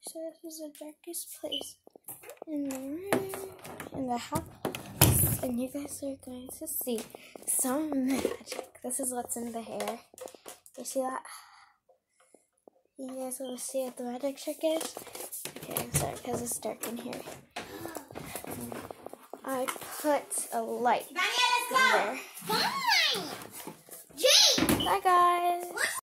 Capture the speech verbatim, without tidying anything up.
So this is the darkest place in the room, in the house, and you guys are going to see some magic. This is what's in the hair. You see that? You guys want to see what the magic trick is? Okay, I'm sorry because it's dark in here. I put a light in there. Fine. Gee. Bye, guys.